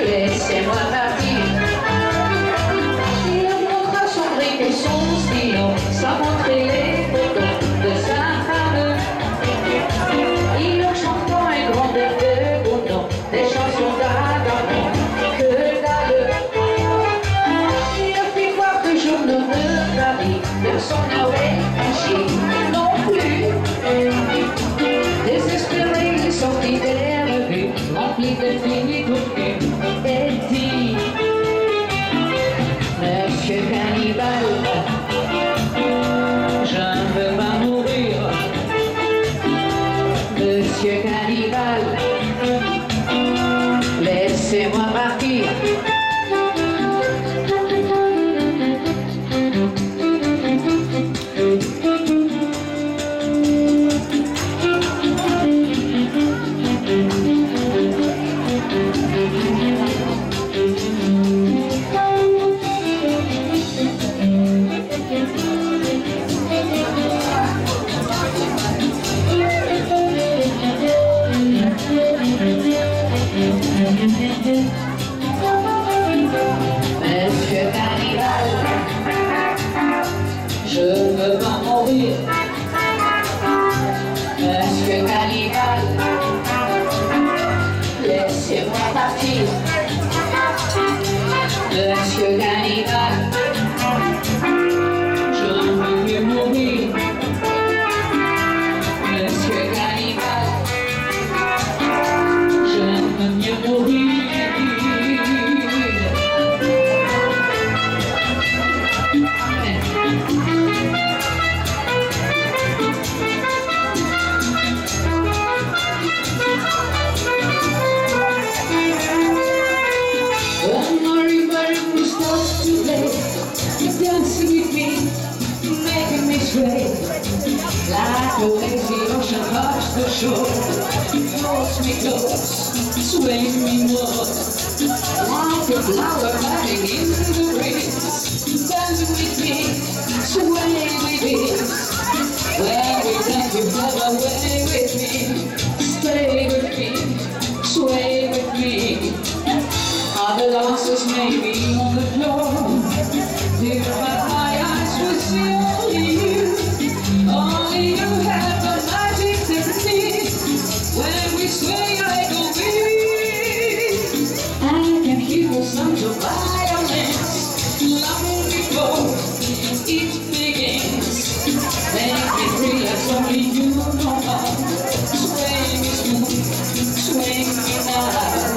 Laissez-moi partir. Il montre à son brique et son stylo, sans montrer les photos de sa femme. Il en chantant un grand de Bourdon, des chansons d'Adam, que dalle. Il a fait voir que journaux de Paris, personne n'aurait franchi non plus. Désespéré, il sortit des revues, rempli de filles connues, et dit: Monsieur Cannibal, je ne veux pas mourir. Monsieur Cannibal, laissez-moi partir. Monsieur Cannibal, je veux pas mourir. Monsieur Cannibal, laissez-moi partir. Monsieur Cannibal, je veux mieux mourir. Monsieur Cannibal, je veux mieux mourir. Dancing with me, making me sway like a lazy ocean touch the shore. Force me close, sway me more, like a flower budding in the breeze. Dancing with me, sway with me. When we dance, you fly away with me. Stay with me, sway with me. Other dancers may be on the floor, dear, but my eyes will see only you. Only you have the magic technique. When we sway like a wind, I can hear the sounds of violence long before it begins. Make me free as only you know how. Sway me smooth, sway me now.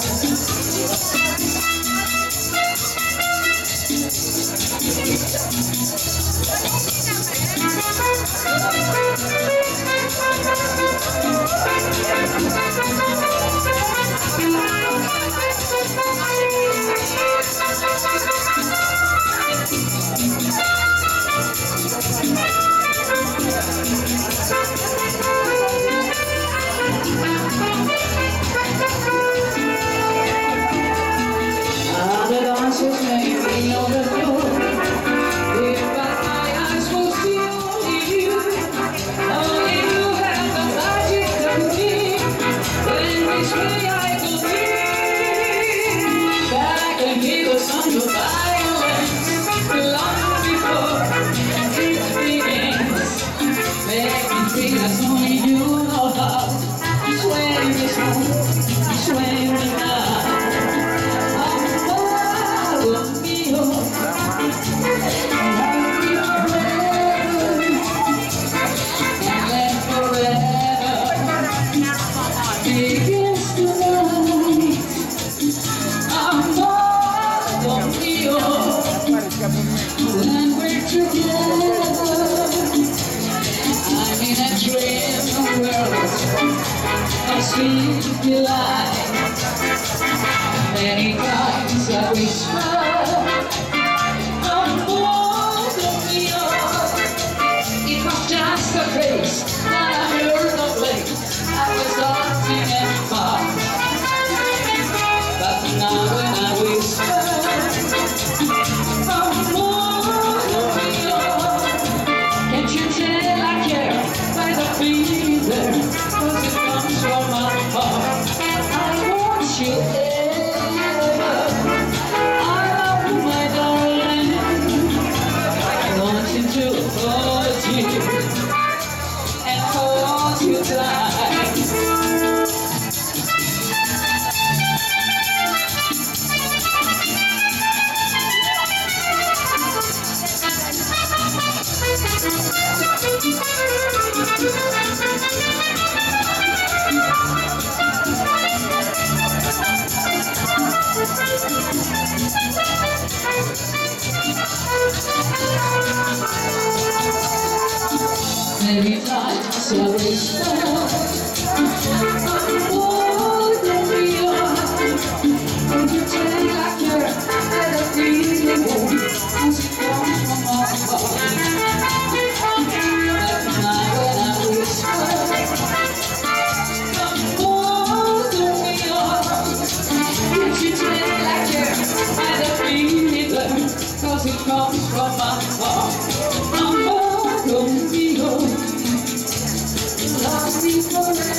Other dancers may be on the floor, but my eyes will see only you. Only you have the magic technique. When we sway, I can feel. I can hear the sound of violence long before it begins. Make me feel as only you know how. Sway me smooth, sway me now. When we're together, I'm in a dream world of sweet delight. Many times I whisper, I'm bored of you. It was just a face that I heard of late. I was dancing and far, but now when I whisper, cause it comes from my heart. I want you ever amor contigo, lost me forever.